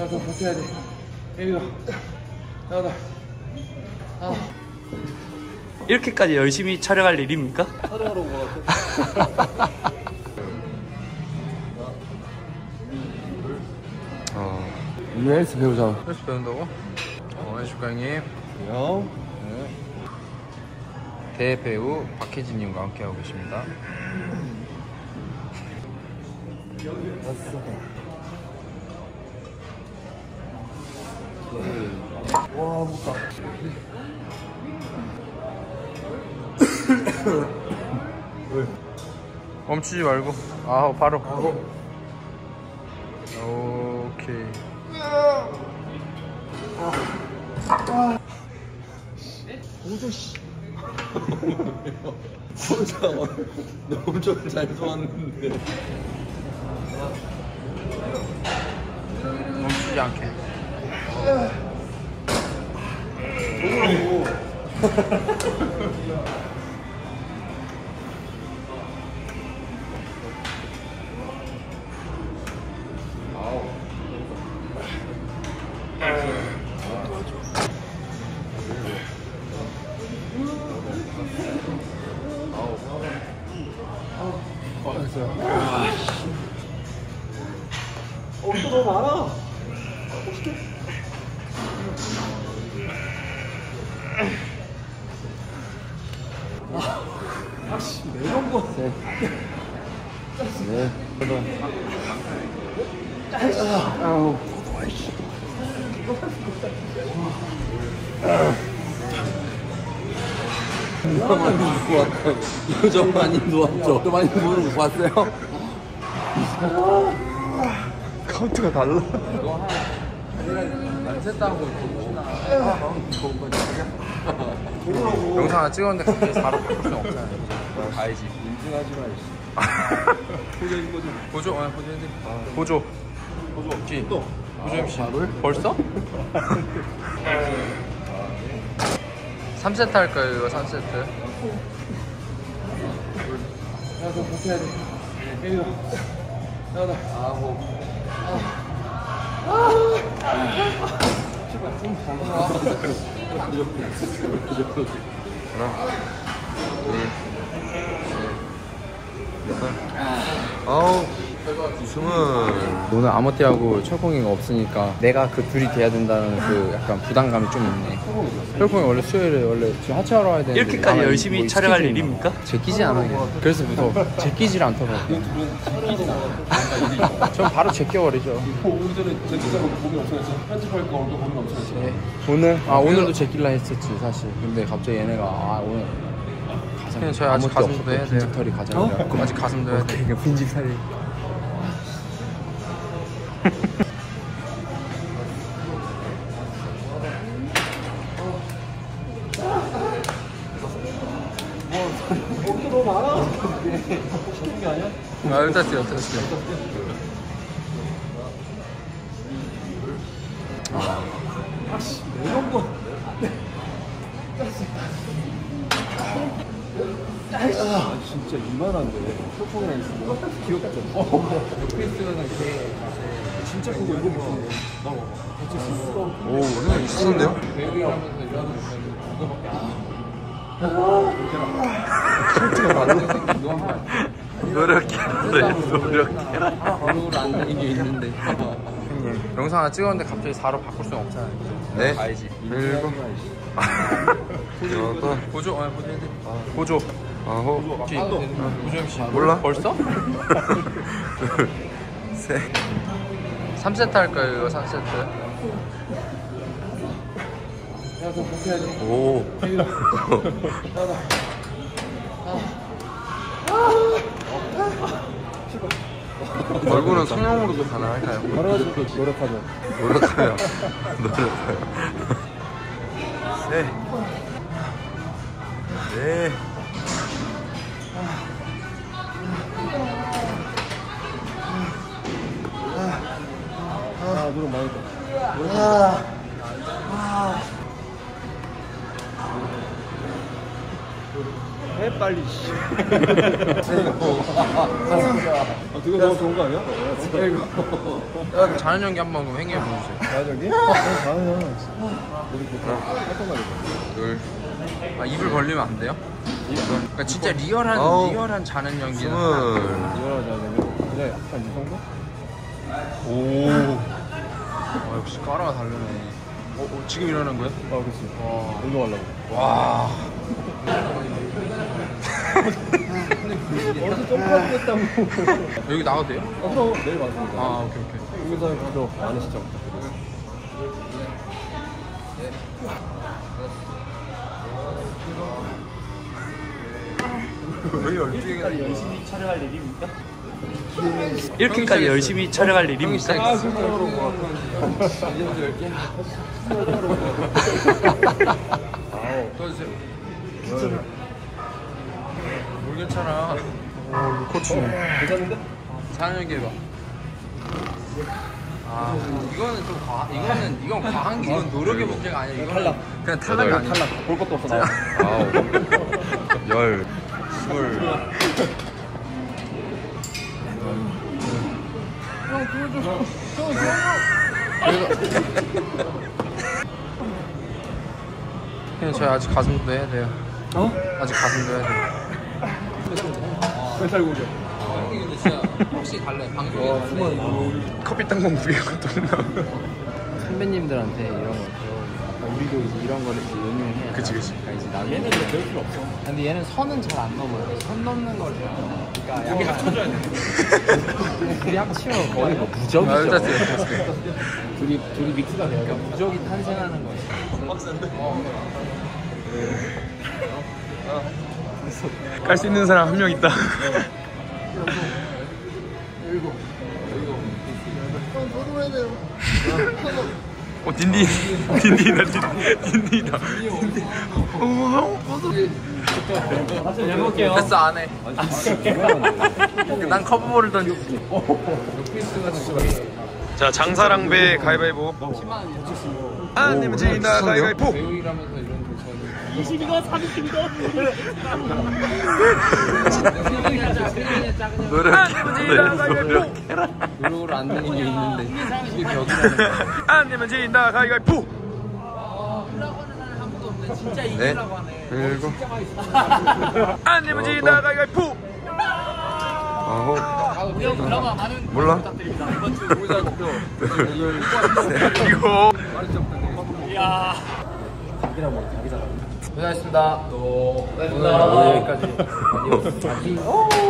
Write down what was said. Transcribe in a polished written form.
더 버텨야 돼. 여기가. 나가. 이렇게까지 열심히 촬영할 일입니까? 촬영하러 온 것 같아. 우리 헬스 배우자. 헬스 배운다고? 안녕하십니까 형님. 안녕. 대배우 박혜진님과 함께하고 계십니다. 왔어. 와, 무겁다. 멈추지 말고. 바로. 오케이. 오조 씨. 보자. 너무 잘 좋았는데. 멈추지 않게. 또 너무 많아. 아씨, 매운 거. 네. 아우. 이거 많이 누웠죠? 저 많이 누우는 거 봤어요? 카운트가 달라. 영상 하나 찍었는데 갑자기 바로 바꿀 수는 없잖아요. 가야지. 인증하지 마. 보여준 거죠? 보조? 보조. 보조 없지? 또? 보조 MC. 벌써? 3세트 할까요, 이거 3세트? 야, 너 버텨야 돼. 여기가. 나가. 아우, 웃음은 너는 아모띠하고 철콩이가 없으니까 내가 그 둘이 돼야 된다는 그 약간 부담감이 좀 있네. 철콩이 원래 수요일에 원래 지금 하체하러 와야 되는데 이렇게까지 열심히 뭐 촬영할 스케줄이 일입니까? 제끼지 않아 이게. 그래서 무서워. 제끼질 않더라고. 전 바로 제껴버리죠. 오기 전에 제끼자고 고민 없어졌어. 편집할 거 오늘 고민 없어졌어. 오늘? 오늘도 제낄라 했었지 사실. 근데 갑자기 얘네가 오늘 그냥 저희 아직 가슴도 해야 돼요. 빈집털이 가자고. 아직 가슴도 해야 돼. 빈집털이. 너무 많아. 시키는 게 아니야? 일단 뛰어. 아씨, 매운 거. 진짜 이만한데. 소풍이랑 있으면 귀엽죠. 옆에 있으면은 걔 진짜 크고 이거 보면 나와. 오, 오늘 있었는데요? 배우기 하면서 일하는 보면 이거밖에 안 노력해라. 얼굴 안 되는 게 있는데. 영상 하나 찍었는데 갑자기 4로 바꿀 수는 없잖아요. 네. 가야지. 1번. 보조? 보조. 보조 MC. 몰라? 벌써? 3세트 할까요, 이거 3세트? 야, 너 버텨야 돼. 오. 얼굴은 성형으로도 가능할까요? 걸어가지고 노력하죠. 노력하면. 네. 노력 많이 했다. 해 빨리. 씨. 그거 너무 좋은 거 아니야? 자는 연기 한번 행해 보여주세요. 자연이? 자연이야. 우리 보통 활동 가야 둘. 아 입을 벌리면 안 돼요? 그러니까 진짜 리얼한 자는 연기는 이거라자면 그냥 약간 이 정도? 오. 역시 까라가 다르네. 지금 이러는 거야? 그렇지. 운동하려고. 와. 어디서 점프하고 했다고. 여기 나가도 돼요? 그럼 내일 왔습니다. 오케이. 여기서 그거 많으시죠? 왜 열중해? 열심히 촬영할 일입니까? 이렇게까지 열심히 촬영할 일입니까? 수동으로 뭐 이제부터 10개? 도와주세요. 모르겠잖아. 코치. 괜찮은데? 자는 연기 해봐. 이거는 좀 이건 과한 게 이건 노력의 문제가 아니야. 이거는 탈락. 그냥 탈락이 아니야. 볼 것도 없어 나와. 9, 10, 20. 그냥 저희 아직 가슴도 해야 돼요. 아직 가슴도 해야 돼요. 멘탈 공격. 근데 진짜 혹시 달래 방송에 커피 땅콩 무게가 또 선배님들한테 이런 거 우리도 이제 이런 거를 이제 연유를 해야 그치. 그러니까 이제 나중에 얘는 배울 필요 없어. 근데 얘는 선은 잘 안 넘어요. 선 넘는 걸 그러니까 약간 합쳐줘야 돼. 둘이 합치면 거의 뭐 무적이죠. 둘이 믹스가 돼요. 그러니까 무적이 탄생하는 거예요. 깔 수 있는 사람 한 명 있다. 딘디다. 해볼게요. 됐어 안 해. 난 커브볼을 던졌지. 자 장사랑배 가위바위보. 안 내면 진다 가위바위보. 배우이라면서 이런 거 20이건 30이건 노력으로 안 되는 게 있는데 이게 벽이라는 안 내면 진다 가위바위보. 진짜 네. 이기라고 하네. 일곱. 안 내면 진다 가위바위보. 아홉. 드라마 많은 몰라? 부탁드립니다. 이번 주 이거. 이야. 고생하셨습니다. 오늘 여기까지.